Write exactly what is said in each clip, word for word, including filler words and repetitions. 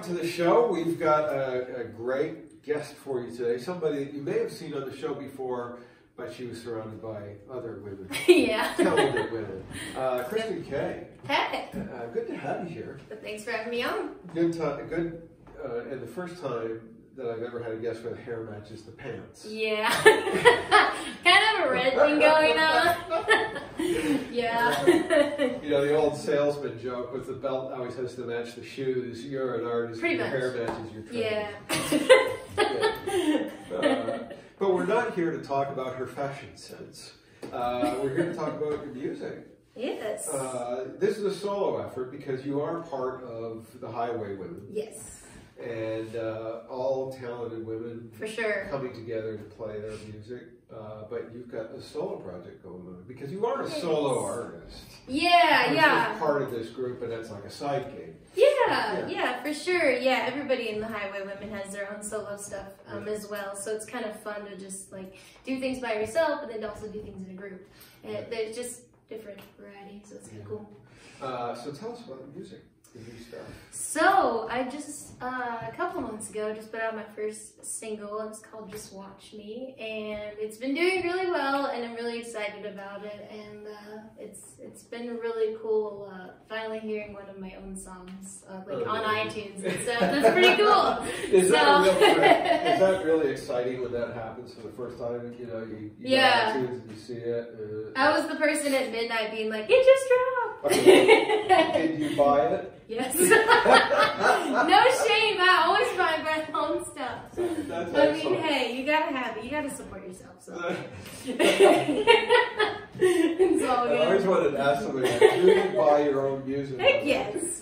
to the show. We've got a, a great guest for you today. Somebody you may have seen on the show before, but she was surrounded by other women. Yeah. Talented women. Uh, Kristen K. Hey. Uh, good to have you here. Thanks for having me on. Good time. Good. Uh, and the first time that I've ever had a guest where the hair matches the pants. Yeah. Kind of a red thing going on. Yeah. Uh, you know, the old salesman joke with the belt always has to match the shoes. You're an artist. Pretty your much. hair matches your trim. Yeah. Yeah. Uh, but we're not here to talk about her fashion sense. Uh, we're here to talk about your music. Yes. Uh, this is a solo effort because you are part of the Highway Women. Yes. And uh, all talented women For sure. coming together to play their music. Uh, but you've got a solo project going on because you are a solo artist. Yeah, You're yeah. just part of this group, and that's like a side gig. Yeah, Yeah. yeah, for sure. Yeah, everybody in the Highway Women has their own solo stuff um, Yeah. as well. So it's kind of fun to just like do things by yourself, but then to also do things in a group. And there's just different variety, so it's kind of Yeah. cool. Uh, so tell us about the music, the new stuff. So I just uh, a couple months ago just put out my first single. It's called "Just Watch Me," and it's been doing really well, and I'm really excited about it. And uh, it's it's been really cool uh, finally hearing one of my own songs uh, like Oh, on really? iTunes and stuff. That's pretty cool. Is, So- that real, is that really exciting when that happens for the first time? You know, you, you Yeah. go on iTunes and you see it. Uh, I was the person at midnight being like, "It just dropped." Did you buy it? Yes. No shame. I always buy my own stuff. That's I mean, excellent. hey, you gotta have it. You gotta support yourself. So I it's all always good. wanted to ask somebody, do you buy your own music? Heck yes.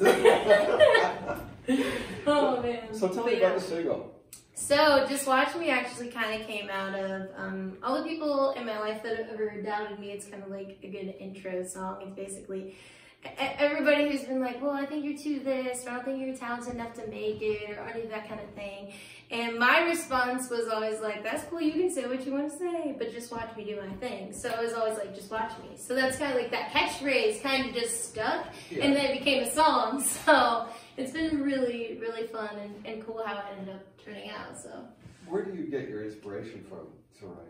Oh man. So tell But me yeah. about the single. So, Just Watch Me actually kind of came out of um, all the people in my life that have ever doubted me. It's kind of like a good intro song. It's basically e- everybody who's been like, well, I think you're too this, or I don't think you're talented enough to make it, or any of that kind of thing. And my response was always like, that's cool, you can say what you want to say, but just watch me do my thing. So it was always like, just watch me. So that's kind of like that catchphrase kind of just stuck, Yeah. and then it became a song. So it's been really, really fun and, and cool how it ended up turning out. So Where do you get your inspiration from to write?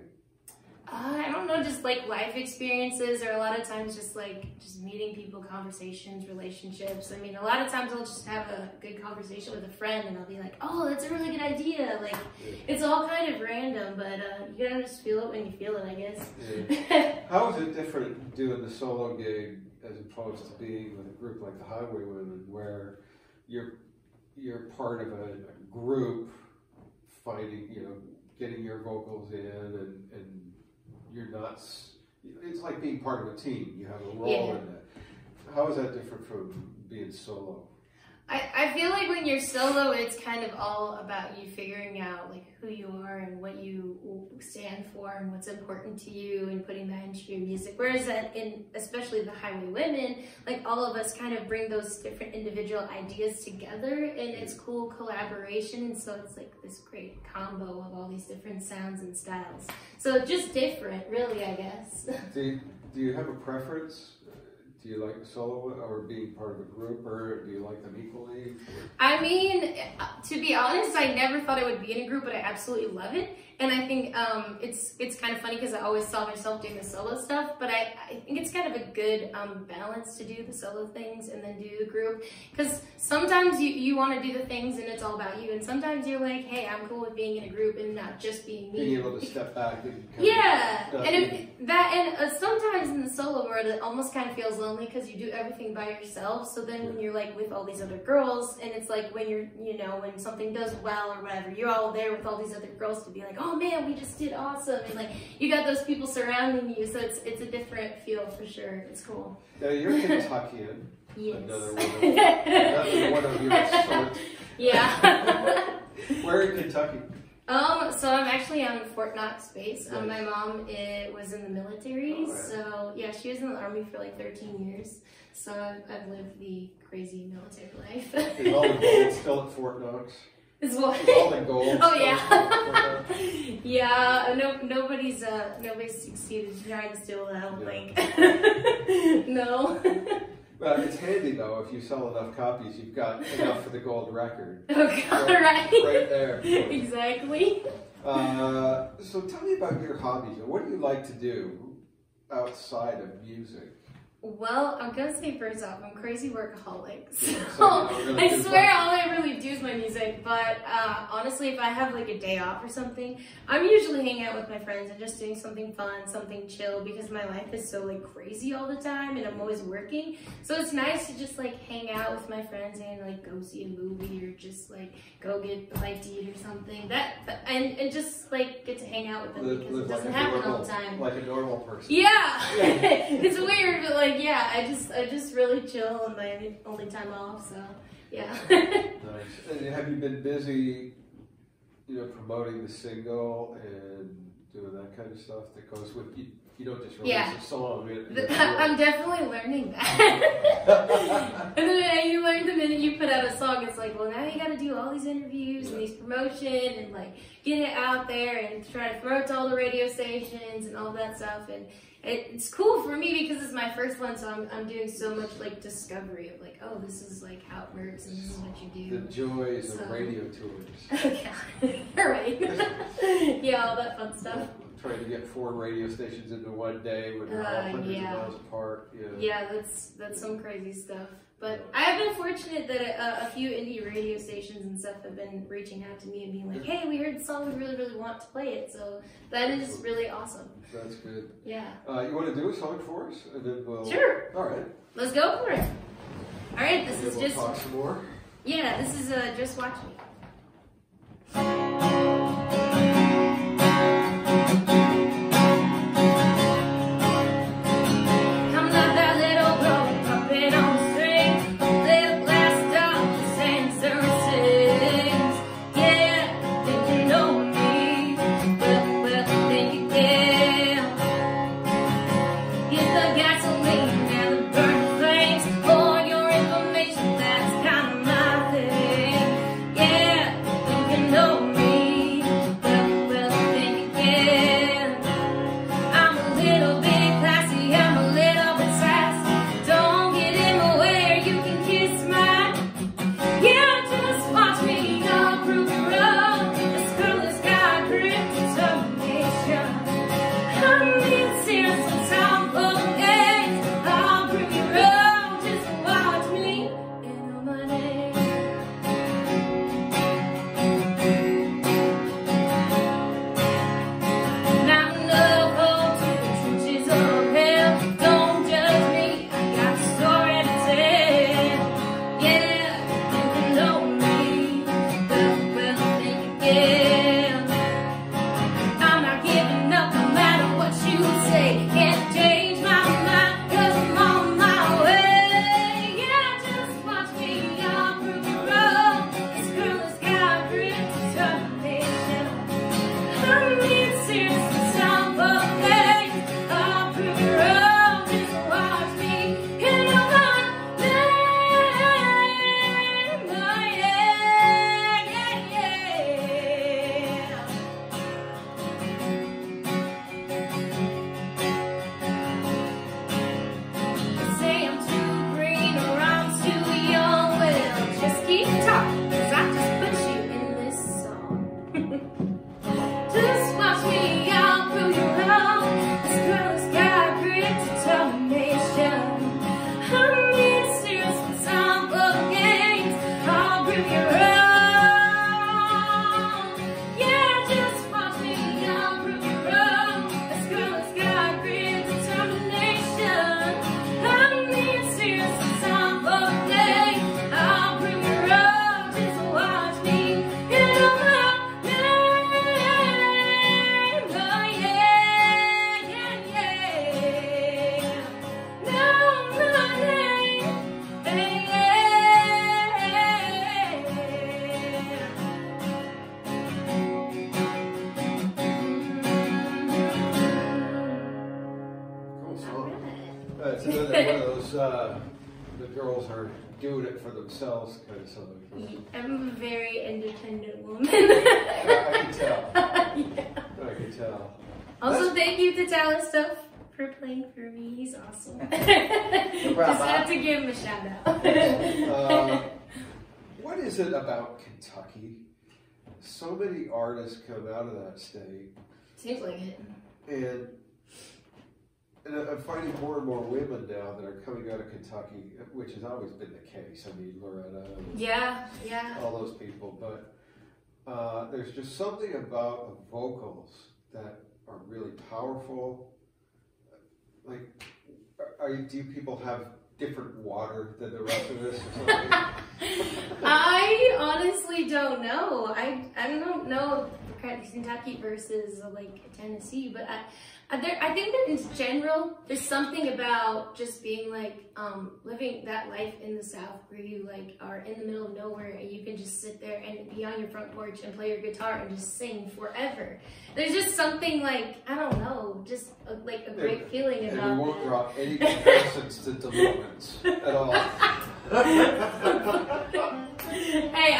uh, I don't know, just like life experiences, or a lot of times just like just meeting people, conversations, relationships. I mean, a lot of times I'll just have a good conversation with a friend and I'll be like, oh, that's a really good idea. Like, it's all kind of random, but uh, you gotta just feel it when you feel it, I guess. Yeah. How is it different doing the solo gig as opposed to being with a group like the Highway Women, where you're you're part of a, a group fighting, you know, getting your vocals in, and, and you're not, s- it's like being part of a team. You have a role Yeah. in that. How is that different from being solo? I, I feel like when you're solo, it's kind of all about you figuring out like who you are and what you stand for and what's important to you, and putting that into your music. Whereas that in especially the Highway Women, like all of us kind of bring those different individual ideas together, and it's cool collaboration, and so it's like this great combo of all these different sounds and styles. So just different, really, I guess. Do you, do you have a preference? Do you like the solo or being part of a group, or do you like them equally? I mean, to be honest, I never thought I would be in a group, but I absolutely love it. And I think um, it's it's kind of funny because I always saw myself doing the solo stuff, but I, I think it's kind of a good um, balance to do the solo things and then do the group. Because sometimes you, you want to do the things and it's all about you, and sometimes you're like, hey, I'm cool with being in a group and not just being me. Being able to step back and kind Yeah, of, uh, and if that, and uh, sometimes in the solo world, it almost kind of feels lonely because you do everything by yourself. So then when you're like with all these other girls, and it's like when you're, you know, when something does well or whatever, you're all there with all these other girls to be like, oh man, we just did awesome, and like you got those people surrounding you. So it's it's a different feel for sure. It's cool. Now you're Kentuckian. Yes. Another one of, another one of your sort. Yeah. Where in Kentucky? Um, so I'm actually on Fort Knox base. Um, Nice. my mom it was in the military, All right. so yeah, she was in the army for like thirteen years. So I've, I've lived the crazy military life. Is all the gold still at Fort Knox? Is what? Is all the gold Oh still yeah, at Fort Knox? yeah. No, nobody's uh, nobody's succeeded trying to steal it. I don't Yeah. think. No. Well, it's handy though, if you sell enough copies, you've got enough for the gold record. Oh God, right. Right there. Exactly. Uh, so tell me about your hobbies. What do you like to do outside of music? Well, I'm gonna say first off, I'm a crazy workaholic. So, Yeah, so really I swear all I really do is my music. But uh, honestly, if I have like a day off or something, I'm usually hanging out with my friends and just doing something fun, something chill, because my life is so like crazy all the time and I'm always working. So it's nice to just like hang out with my friends and like go see a movie or just like go get a bite to eat or something. That and, and just like get to hang out with them Live, because live it doesn't like happen normal, all the time. Like a normal person. Yeah, it's weird, but like, yeah, I just, I just really chill on my only time off, so yeah. Nice. And have you been busy, you know, promoting the single and doing that kind of stuff that goes with you? You don't just release Yeah. a song. You know, I'm definitely learning that. And then you learn the minute you put out a song, it's like, well, now you got to do all these interviews and these promotion and like get it out there and try to throw it to all the radio stations and all that stuff. And it, it's cool for me because it's my first one, so I'm, I'm doing so much like discovery of like, oh, this is like how it works and this is what you do. The joys So. of radio tours. Okay, all right. Yeah, all that fun stuff. Trying to get four radio stations into one day when they're all Uh, hundreds yeah. of miles apart. Yeah. Yeah, that's that's some crazy stuff. But I have been fortunate that a, a few indie radio stations and stuff have been reaching out to me and being like, hey, we heard the song, we really, really want to play it. So that is really awesome. That's good. Yeah. Uh, you want to do a song for us? And then we'll... Sure. All right. Let's go for it. All right, this And is then we'll just... talk some more. Yeah, this is uh, Just Watch Me. It's another one of those, uh, the girls are doing it for themselves kind of something. I'm a very independent woman. Yeah, I can tell. Yeah. I can tell. Also, That's... thank you to Talis Stuff for playing for me. He's awesome. No Just had to give him a shout out. uh, what is it about Kentucky? So many artists come out of that state. Seems like it. And, and I'm finding more and more women now that are coming out of Kentucky, which has always been the case. I mean, Loretta. Yeah, yeah. All those people. But uh, there's just something about the vocals that are really powerful. Like, are you, do people have different water than the rest of us or something? I honestly don't know. I I don't know Kentucky versus uh, like Tennessee, but I I, there, I think that in general there's something about just being like um, living that life in the South where you like are in the middle of nowhere and you can just sit there and be on your front porch and play your guitar and just sing forever. There's just something like, I don't know, just a, like a great and, feeling and about we won't that. drop any comparisons to Deliverance at all. Hey,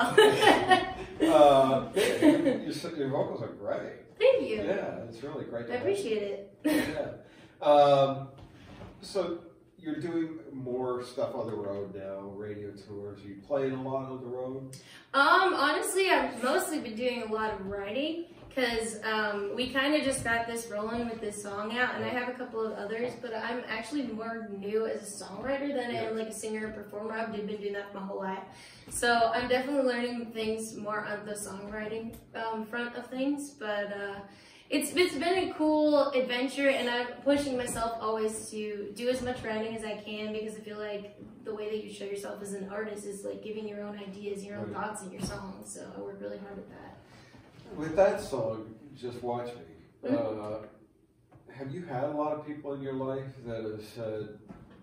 I don't know. uh, your, your, your vocals are great. Thank you. Yeah, it's really great to I appreciate it. Yeah. Um, so you're doing more stuff on the road now, radio tours. Are you playing a lot on the road? Um, honestly, I've mostly been doing a lot of writing because um, we kind of just got this rolling with this song out, and I have a couple of others, but I'm actually more new as a songwriter than I am like a singer and performer. I've been doing that for my whole life. So I'm definitely learning things more on the songwriting um, front of things, but uh, it's, it's been a cool adventure, and I'm pushing myself always to do as much writing as I can because I feel like the way that you show yourself as an artist is like giving your own ideas, your own thoughts in your songs, so I work really hard at that. With that song, Just Watch Me, mm-hmm. uh, have you had a lot of people in your life that have said,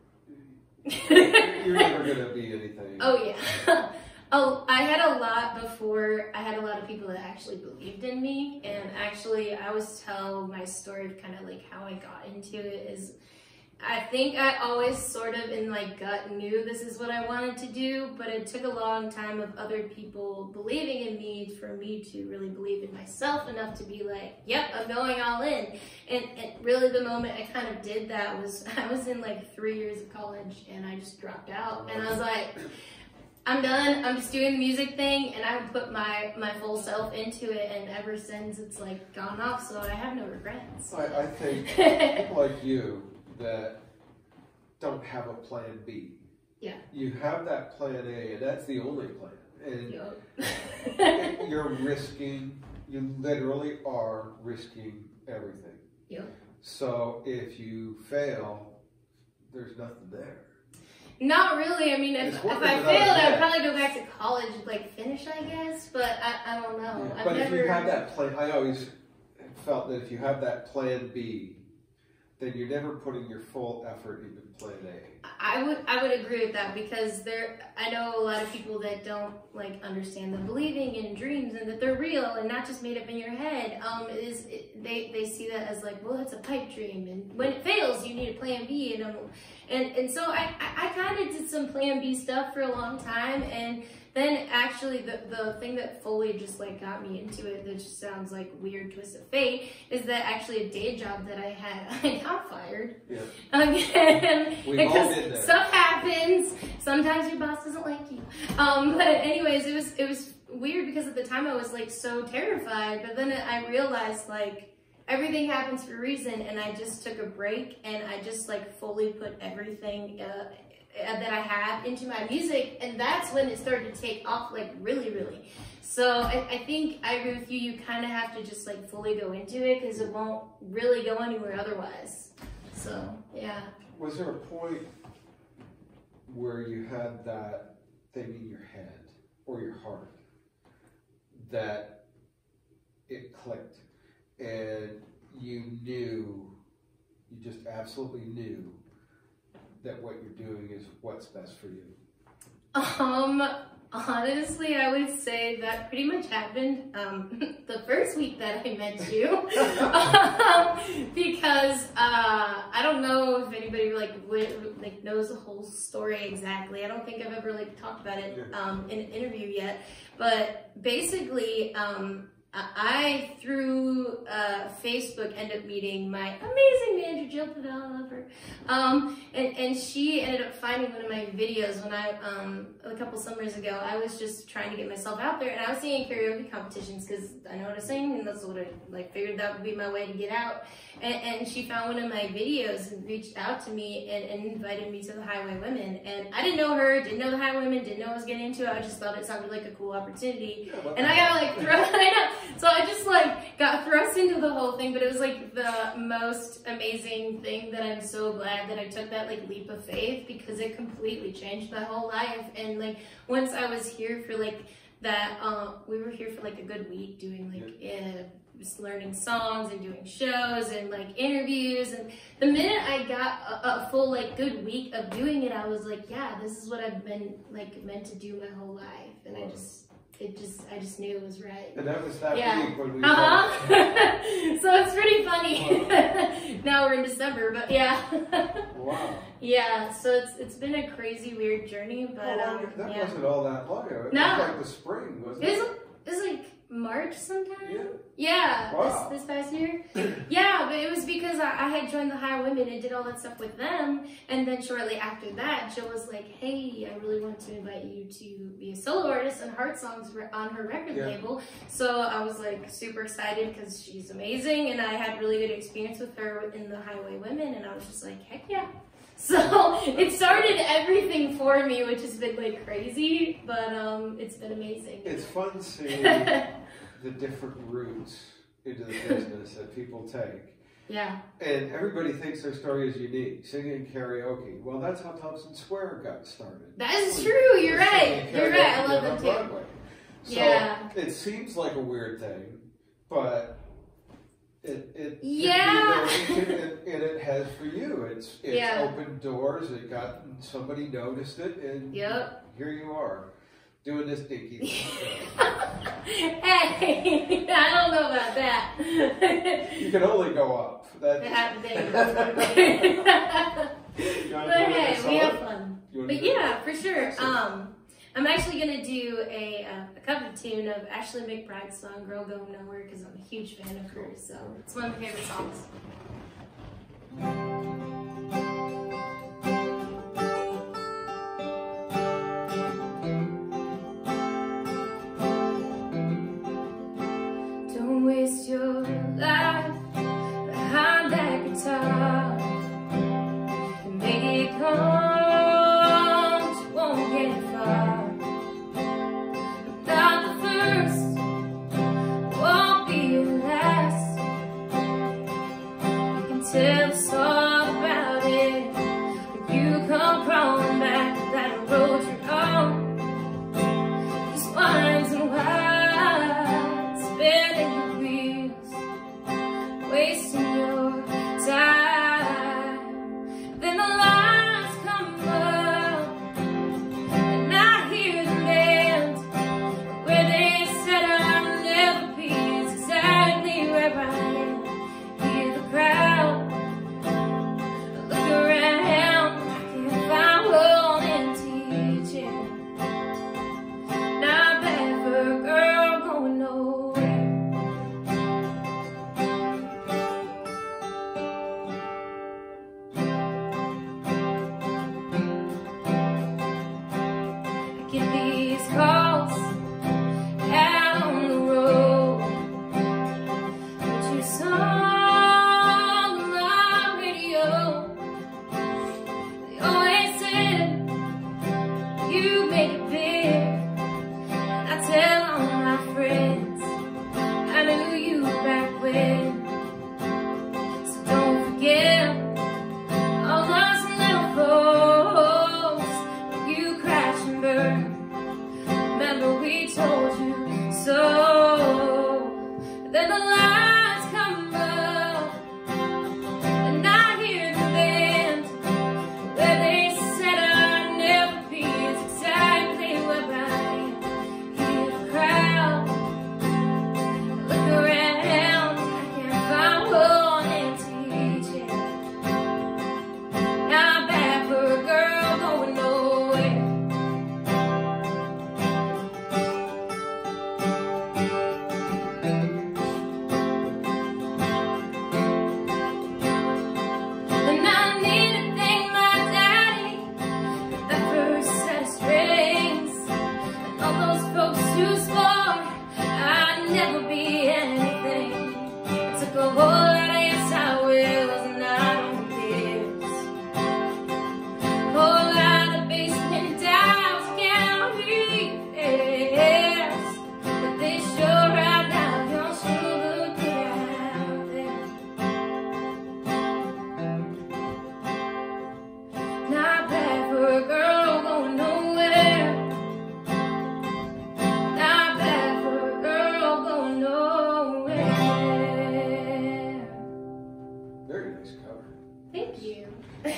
you're never going to be anything? Oh, yeah. Oh, I had a lot before. I had a lot of people that actually believed in me. And actually, I always tell my story of kind of like how I got into it is I think I always sort of in my gut knew this is what I wanted to do, but it took a long time of other people believing in me for me to really believe in myself enough to be like, yep, I'm going all in. And, and really the moment I kind of did that was, I was in like three years of college and I just dropped out. And I was like, I'm done, I'm just doing the music thing, and I put my, my full self into it, and ever since it's like gone off, so I have no regrets. I, I think people like you that don't have a plan B. Yeah. You have that plan A, and that's the only plan. And yep. You're risking, you literally are risking everything. Yep. So if you fail, there's nothing there. Not really. I mean, if, if I failed, I would probably go back to college, like finish, I guess. But I, I don't know. Yeah. I've But never... if you have that plan, I always felt that if you have that plan B, then you're never putting your full effort into plan A. I would I would agree with that because there I know a lot of people that don't like understand the believing in dreams and that they're real and not just made up in your head. Um, is it, they they see that as like, well, it's a pipe dream, and when it fails, you need a plan B. And um, and and so I I, I kind of did some plan B stuff for a long time, and then actually the the thing that fully just like got me into it, that just sounds like weird twist of fate, is that actually a day job that I had, I got fired. Yeah. Again, because stuff happens. Sometimes your boss doesn't like you. Um, but anyways, it was it was weird because at the time I was like so terrified, but then I realized like everything happens for a reason, and I just took a break and I just like fully put everything uh, that I have into my music, and that's when it started to take off like really, really. So I, I think I agree with you. You kind of have to just like fully go into it because it won't really go anywhere otherwise. So yeah. Was there a point where you had that thing in your head or your heart that it clicked and you knew, you just absolutely knew that what you're doing is what's best for you? Um, honestly, I would say that pretty much happened um, the first week that I met you. um, because uh, I don't know if anybody like would, like knows the whole story exactly. I don't think I've ever like talked about it um, in an interview yet. But basically, um, I, through uh, Facebook, ended up meeting my amazing manager, Jill Pavel, I love her. Um, and, and she ended up finding one of my videos when I, um, a couple summers ago, I was just trying to get myself out there, and I was singing karaoke competitions because I know how to sing, and that's what I like figured that would be my way to get out. And, and she found one of my videos and reached out to me and, and invited me to the Highway Women. And I didn't know her, didn't know the Highway Women, didn't know what I was getting into. I just thought it sounded like a cool opportunity. Yeah, and I got like thrown, I know. So I just like got thrust into the whole thing, but it was like the most amazing thing that I'm so glad that I took that like leap of faith, because it completely changed my whole life. And like once I was here for like that, uh, we were here for like a good week doing like, yeah. just learning songs and doing shows and like interviews, and the minute I got a, a full like good week of doing it, I was like, yeah, this is what I've been like meant to do my whole life. And I just it just I just knew it was right. And that was that yeah. week when we uh-huh. So it's pretty funny. Wow. Now we're in December, but yeah. Wow. Yeah, so it's it's been a crazy weird journey, but well, um, that yeah. wasn't all that long ago. It no. was like the spring, wasn't it? It was, it was like March sometime? Yeah. Yeah, Wow. this, this past year. Yeah, but it was because I, I had joined the High Women and did all that stuff with them. And then shortly after that, Jill was like, hey, I really want to invite you to be a solo artist and Heart Songs on her record Yeah. label. So I was like super excited because she's amazing. And I had really good experience with her in the Highway Women. And I was just like, heck yeah. So it started everything for me, which has been like crazy, but um, it's been amazing. It's fun seeing the different routes into the business that people take. Yeah. And everybody thinks their story is unique. Singing karaoke. Well, that's how Thompson Square got started. That is true. You're right. You're right. I love them too. Broadway. So yeah. It seems like a weird thing, but it it yeah. it, it, it, and it has for you. It's it's yeah. opened doors. It got somebody noticed it, and yep. here you are. Doing this dinky thing. Hey, I don't know about that. You can only go up. That, but hey, we have fun. But yeah, for sure. Um, I'm actually gonna do a, uh, a cover tune of Ashley McBride's song "Girl Go Nowhere" because I'm a huge fan of hers. So it's one of my favorite songs. Waste your life behind that guitar and make it come, but you won't get far. Not the first, won't be the last. You can tell us all about it, but you come crawling back to that road you're on. These winds and wilds, spinning wasting your time. Then the lights come up and I hear the band where they said I'll never be. It's exactly where I am. Hear the crowd, I look around, I can't find one empty chair. Not bad for a girl going nowhere. Get these calls out on the road, put your song on my radio. They always said you make it big. I tell all my friends I knew you back when. So don't forget all those little folks you crash and burn. Remember we told you so. Then the lights come up and I hear the band where they said I'd never be. It's exactly where I am. Hear the crowd, look around, I can't find one empty chair. Not bad for a girl going nowhere.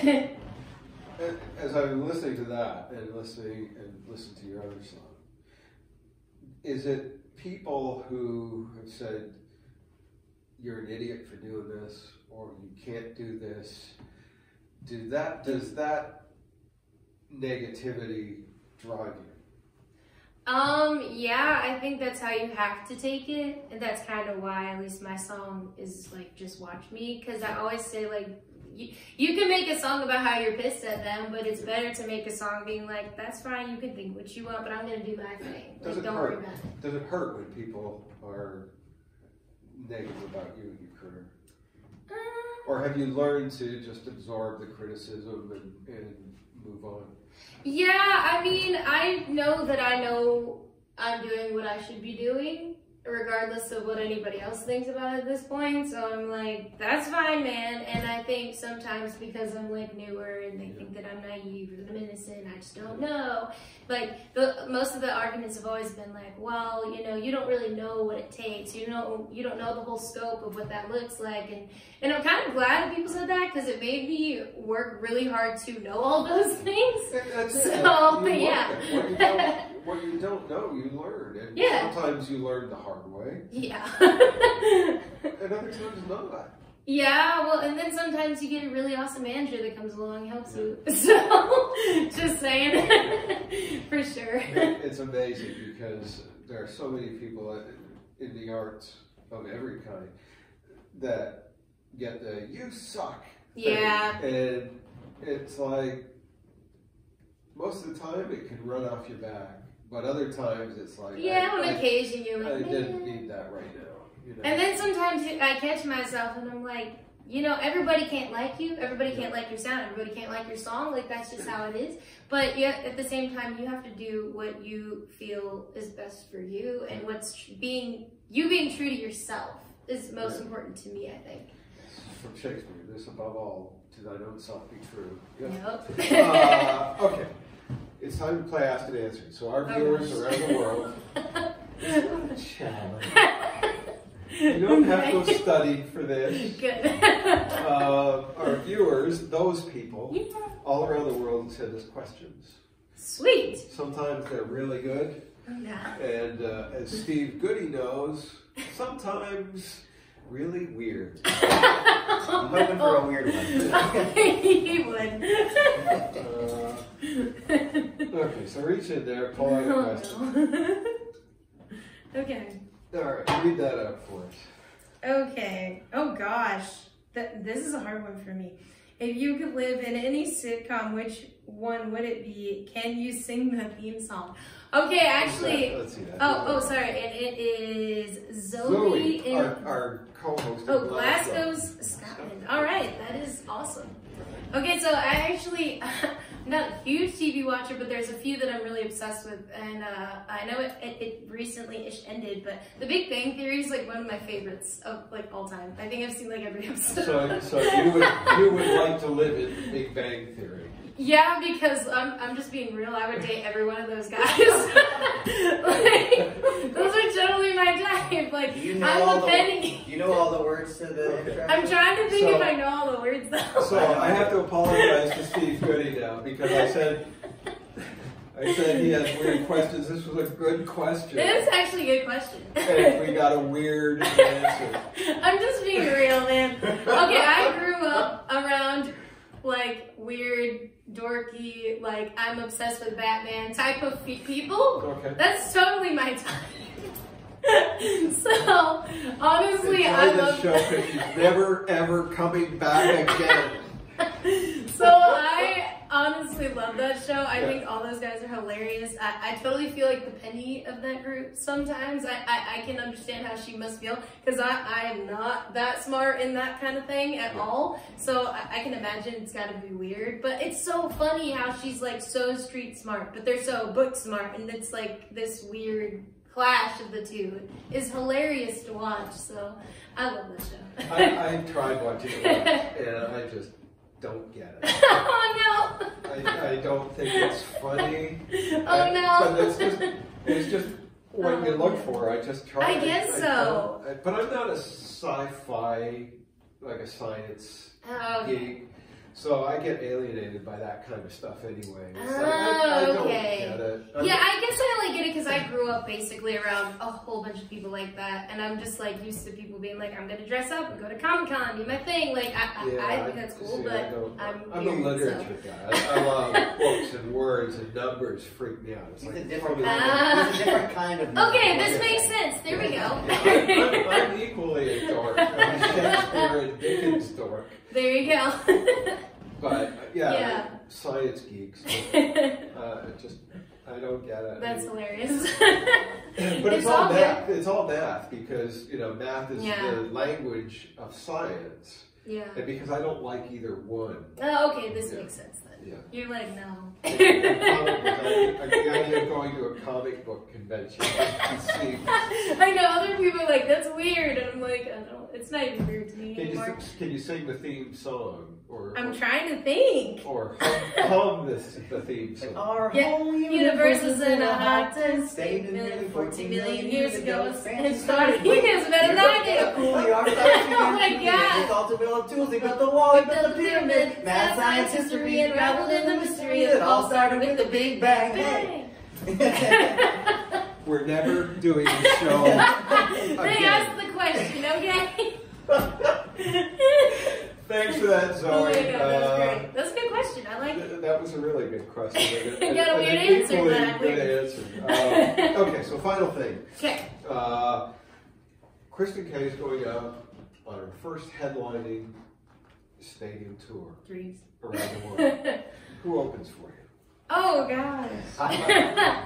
As I'm listening to that and listening and listen to your other song, is it people who have said you're an idiot for doing this or you can't do this? Do that? Does that negativity drive you? Um, yeah, I think that's how you have to take it. And that's kind of why at least my song is like, just watch me. Because I always say like, you, you can make a song about how you're pissed at them, but it's better to make a song being like, that's fine, you can think what you want, but I'm going to do my thing. Does like, it don't hurt? worry about it. Does it hurt when people are negative about you and your career? Uh, Or have you learned to just absorb the criticism and, and move on? Yeah, I mean, I know that I know I'm doing what I should be doing, regardless of what anybody else thinks about it at this point. So I'm like, that's fine, man. And I think sometimes because I'm like newer and they think that I'm naive or that I'm innocent, I just don't know. Like the most of the arguments have always been like, well, you know, you don't really know what it takes. You know, you don't know the whole scope of what that looks like. And and I'm kind of glad that people said that because it made me work really hard to know all those things. That's it. So, You yeah. What you, don't, what you don't know, you learn. And Yeah. sometimes you learn the hard way. Yeah. And other times not. Yeah, well, and then sometimes you get a really awesome manager that comes along and helps you. So, just saying, for sure. It's amazing because there are so many people in the arts of every kind that get the "you suck" thing. Yeah. And it's like most of the time it can run off your back, but other times it's like Yeah, I, on I, occasion you're I like, didn't "Man." need that right now. You know? And then sometimes I catch myself and I'm like, you know, everybody can't like you. Everybody can't like your sound. Everybody can't like your song. Like, that's just how it is. But yeah, at the same time, you have to do what you feel is best for you. And what's tr- being, you being true to yourself is most Right. important to me, I think. From Shakespeare, this above all, to thine own self be true. Yep. uh, okay, it's time to play Ask and Answer. So our Oh, viewers gosh. around the world, it's not a challenge. You don't have to go study for this. Good. Uh, our viewers, those people, Yeah. all around the world send us questions. Sweet. Sometimes they're really good, Yeah. and uh, as Steve Goody knows, sometimes really weird. I'm hoping for a weird one. He would. Uh, okay, so reach in there, pull out a Oh, question. no. Okay. All right, read that out for us. Okay. Oh gosh, Th- this is a hard one for me. If you could live in any sitcom, which one would it be? Can you sing the theme song? Okay, actually. Let's see that. Oh, oh, sorry. And it is Zoe, Zoe, in our, our co-host. oh in Glasgow's, Scotland. All right, that is awesome. Okay, so I actually, I'm not a huge T V watcher, but there's a few that I'm really obsessed with, and uh, I know it, it, it recently-ish ended, but The Big Bang Theory is like one of my favorites of like all time. I think I've seen like every episode. So, so you would you would like to live in Big Bang Theory? Yeah, because I'm I'm just being real. I would date every one of those guys. Like, those are totally my type. Like, Do you know I'm all a the penny. Do you know all the words to the Okay. intro? I'm trying to think So- if I know all the words though. So I have to apologize to Steve Goody now because I said I said he has weird questions. This was a good question, It is actually a good question. and we got a weird answer. I'm just being real, man. Okay, I grew up around like weird, dorky, like I'm obsessed with Batman type of pe- people. Okay. That's totally my type. So honestly, Enjoy I this love. show because she's never ever coming back again. So I honestly love that show. I Yeah. think all those guys are hilarious. I, I totally feel like the Penny of that group sometimes. I, I, I can understand how she must feel because I, I am not that smart in that kind of thing at Yeah. all. So I, I can imagine it's got to be weird. But it's so funny how she's like so street smart, but they're so book smart. And it's like this weird clash of the two. It's hilarious to watch. So I love that show. I, I tried watching it once, and I just don't get it. Oh no! I, I don't think it's funny. Oh no! But it's just, it's just what you look for. I just try. I guess so. don't- I- but I'm not a sci-fi, like a science Oh, okay. geek. So I get alienated by that kind of stuff anyway. It's like, Oh, I, I don't okay. get it. I'm- Yeah, I guess I only get it because I grew up basically around a whole bunch of people like that, and I'm just like used to people being like, I'm gonna dress up and go to Comic Con, do my thing. Like, I, I, Yeah, I think that's cool, see, but I don't- I'm I'm weird, a literature so. guy. I, I love books and words and numbers freak me out. It's He's like a different probably- kind of, he's a different kind of Okay, nerd. this makes sense. There we go. Yeah, I'm, I'm equally a dork. I'm a Shakespeare and Dickens dork. There you go. But uh, yeah, Yeah. science geeks. Uh, it just I don't get it. That's hilarious. But it's, all math. It's all math because you know math is Yeah. the language of science, Yeah. and because I don't like either one. Oh, okay, this Yeah. makes sense then. Yeah. You're like, no. Comic book, I, I, the idea of going to a comic book convention. See, I know, other people are like, that's weird. And I'm like, I don't, it's not even weird to me can you anymore. sing, can you sing the theme song or I'm or, trying to think. or hum, hum this the theme Like, song? our Yeah, whole universe is in a hot test state state, nearly fourteen million years ago. It It started. He knows better than I do. Cool, we are Oh my God. It's all to build tools, they built the wall, we We built the pyramid. Math, science, history, unraveled in the mystery. It all started with the Big Bang. Hey. Bang. We're never doing the show They again. asked the question, okay? Thanks for that, Zoe. Oh my God, that was Uh, great. That's a good question. I like it. th- That was a really good question. And, Got a and weird an answer, equally but I'm good weird. answer. Uh, okay, so final thing. Okay. Uh, Kristen K is going out on her first headlining stadium tour Dreams. around the world. Who opens for you? Oh gosh.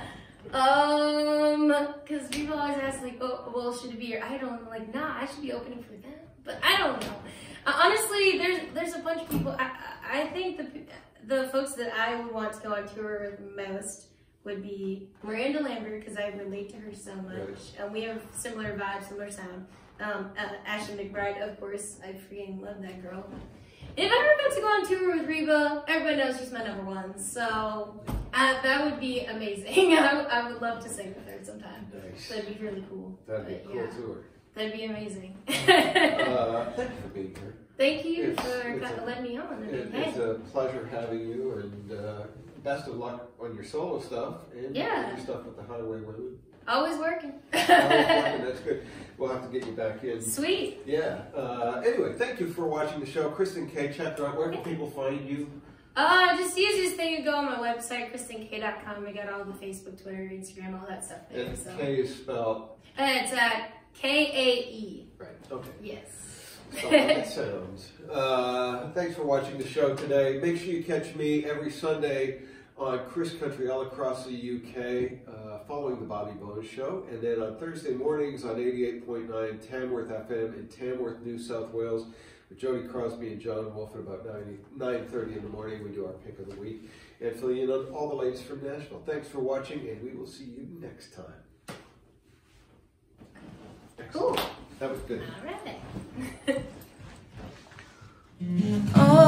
um, because people always ask like, oh, well, should it be your idol? And I'm like, nah, I should be opening for them. But I don't know. Uh, honestly, there's there's a bunch of people. I I I think the the folks that I would want to go on tour with most would be Miranda Lambert because I relate to her so much, Right. and we have similar vibes, similar sound. Um, uh, Ashley McBride, of course, I freaking love that girl. If I ever got to go on tour with Reba, everybody knows she's my number one, so uh, that would be amazing. I, I would love to sing with her sometime. Nice. That'd be really cool. That'd be a But, cool yeah, tour. that'd be amazing. Uh, thank you for being here. Thank you It's- for it's co- a- letting me on. I mean, It, hey. it's a pleasure having you, and uh, best of luck on your solo stuff and Yeah. your stuff with the Highway Women. Always working. Oh, that's good. We'll have to get you back in. Sweet. Yeah. Uh, anyway, thank you for watching the show. Kristen K, check her out. Where can people find you? Uh, just the easiest thing to go on my website, kristen k dot com. I got all the Facebook, Twitter, Instagram, all that stuff there. And So. K is spelled Uh, it's at K A E. right. Okay. Yes. So it sounds. Uh, thanks for watching the show today. Make sure you catch me every Sunday on Chris Country all across the U K, uh, following the Bobby Bones Show, and then on Thursday mornings on eighty-eight point nine Tamworth F M in Tamworth, New South Wales, with Jody Crosby and John Wolf at about nine thirty in the morning. We do our pick of the week and fill you in on all the latest from Nashville. Thanks for watching, and we will see you next time. Cool. That was good. All right. Oh.